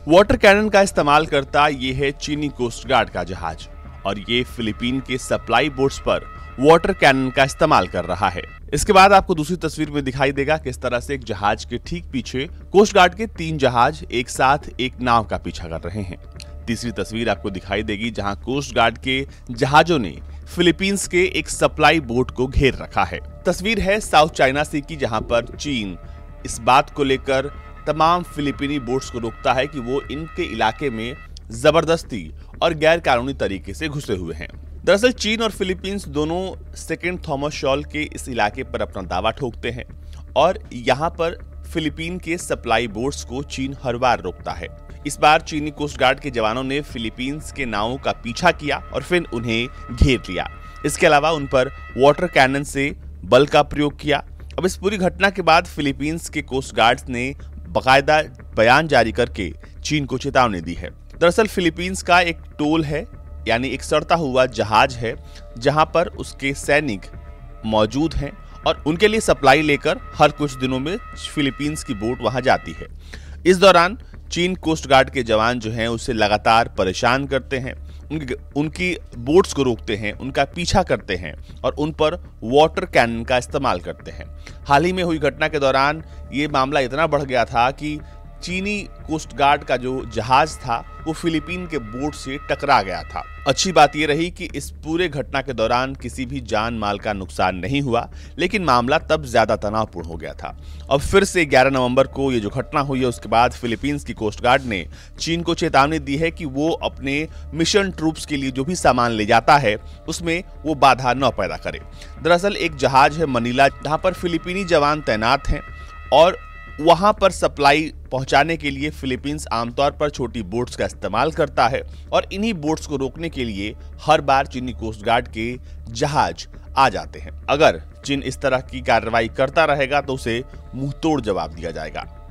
Water cannon का इस्तेमाल करता ये है चीनी कोस्ट गार्ड का जहाज और ये फिलीपीन के सप्लाई बोट्स पर वाटर कैनन का इस्तेमाल कर रहा है। इसके बाद आपको दूसरी तस्वीर में दिखाई देगा किस तरह से एक जहाज के ठीक पीछे कोस्ट गार्ड के 3 जहाज एक साथ एक नाव का पीछा कर रहे हैं। तीसरी तस्वीर आपको दिखाई देगी जहां कोस्ट गार्ड के जहाजों ने फिलीपींस के एक सप्लाई बोट को घेर रखा है। तस्वीर है साउथ चाइना सी की, जहां पर चीन इस बात को लेकर तमाम फिलीपीनी बोट्स को रोकता है कि वो इनके इलाके में जबरदस्ती और गैर कानूनी तरीके से घुसे हुए हैं। दरअसल चीन और फिलीपींस दोनों सेकेंड थॉमस शॉल के इस इलाके पर अपना दावा ठोकते हैं और यहाँ पर फिलीपीन के सप्लाई बोट्स को चीन हर बार रोकता है। इस बार चीनी कोस्ट गार्ड के जवानों ने फिलीपींस के नावों का पीछा किया और फिर उन्हें घेर लिया। इसके अलावा उन पर वाटर कैनन से बल का प्रयोग किया। अब इस पूरी घटना के बाद फिलीपींस के कोस्ट गार्ड्स ने बाकायदा बयान जारी करके चीन को चेतावनी दी है। दरअसल फिलीपींस का एक टोल है, यानी एक सड़ता हुआ जहाज है, जहां पर उसके सैनिक मौजूद हैं और उनके लिए सप्लाई लेकर हर कुछ दिनों में फिलीपींस की बोट वहां जाती है। इस दौरान चीन कोस्ट गार्ड के जवान जो हैं उसे लगातार परेशान करते हैं, उनकी बोट्स को रोकते हैं, उनका पीछा करते हैं और उन पर वाटर कैनन का इस्तेमाल करते हैं। हाल ही में हुई घटना के दौरान ये मामला इतना बढ़ गया था कि चीनी कोस्ट गार्ड का जो जहाज था वो फिलीपीन के बोट से टकरा गया था। अच्छी बात ये रही कि इस पूरे घटना के दौरान किसी भी जान माल का नुकसान नहीं हुआ, लेकिन मामला तब ज्यादा तनावपूर्ण हो गया था। अब फिर से 11 नवंबर को ये जो घटना हुई है उसके बाद फिलीपींस की कोस्ट गार्ड ने चीन को चेतावनी दी है कि वो अपने मिशन ट्रूप्स के लिए जो भी सामान ले जाता है उसमें वो बाधा न पैदा करे। दरअसल एक जहाज है मनीला, जहां पर फिलीपीनी जवान तैनात हैं और वहां पर सप्लाई पहुंचाने के लिए फिलीपींस आमतौर पर छोटी बोट्स का इस्तेमाल करता है और इन्हीं बोट्स को रोकने के लिए हर बार चीनी कोस्ट गार्ड के जहाज आ जाते हैं। अगर चीन इस तरह की कार्रवाई करता रहेगा तो उसे मुंहतोड़ जवाब दिया जाएगा।